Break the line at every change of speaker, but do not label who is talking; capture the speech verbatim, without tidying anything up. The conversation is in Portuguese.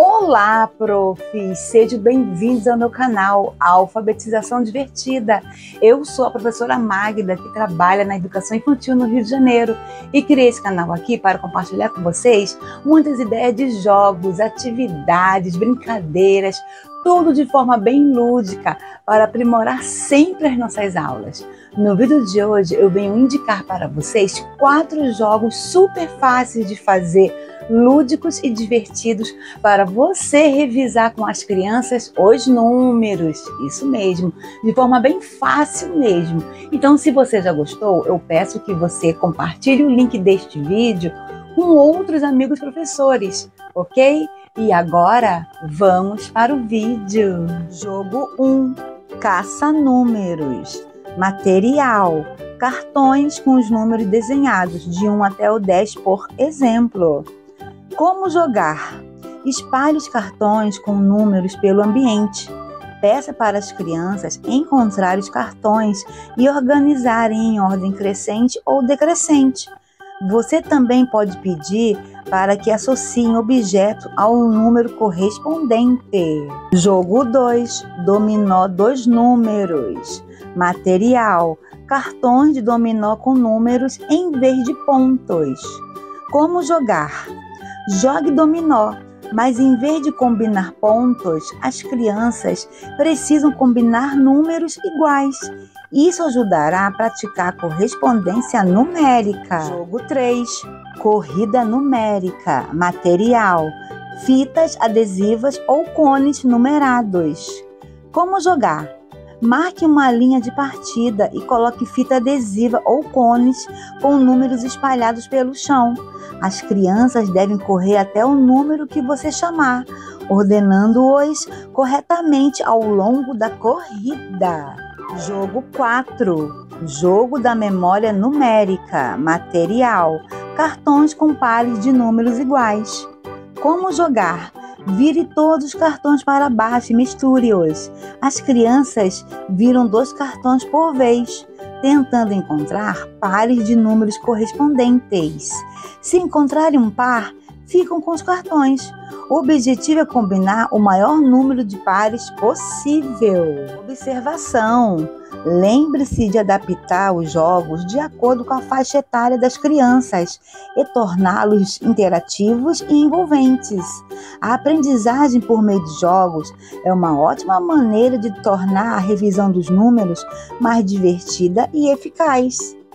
Olá, profs! Sejam bem-vindos ao meu canal Alfabetização Divertida. Eu sou a professora Magda, que trabalha na educação infantil no Rio de Janeiro, e criei esse canal aqui para compartilhar com vocês muitas ideias de jogos, atividades, brincadeiras, tudo de forma bem lúdica, para aprimorar sempre as nossas aulas. No vídeo de hoje eu venho indicar para vocês quatro jogos super fáceis de fazer, lúdicos e divertidos, para você revisar com as crianças os números, isso mesmo, de forma bem fácil mesmo. Então, se você já gostou, eu peço que você compartilhe o link deste vídeo com outros amigos professores, ok? E agora, vamos para o vídeo. Jogo um, caça-números. Material: cartões com os números desenhados, de um até o dez, por exemplo. Como jogar? Espalhe os cartões com números pelo ambiente. Peça para as crianças encontrar os cartões e organizarem em ordem crescente ou decrescente. Você também pode pedir para que associem objeto ao número correspondente. Jogo dois, dominó dos números. Material: cartões de dominó com números em vez de pontos. Como jogar? Jogue dominó, mas em vez de combinar pontos, as crianças precisam combinar números iguais. Isso ajudará a praticar a correspondência numérica. Jogo três, corrida numérica. Material: fitas adesivas ou cones numerados. Como jogar? Marque uma linha de partida e coloque fita adesiva ou cones com números espalhados pelo chão. As crianças devem correr até o número que você chamar, ordenando-os corretamente ao longo da corrida. Jogo quatro, jogo da memória numérica. Material: cartões com pares de números iguais. Como jogar? Vire todos os cartões para baixo e misture-os. As crianças viram dois cartões por vez, tentando encontrar pares de números correspondentes. Se encontrarem um par, ficam com os cartões. O objetivo é combinar o maior número de pares possível. Observação: lembre-se de adaptar os jogos de acordo com a faixa etária das crianças e torná-los interativos e envolventes. A aprendizagem por meio de jogos é uma ótima maneira de tornar a revisão dos números mais divertida e eficaz.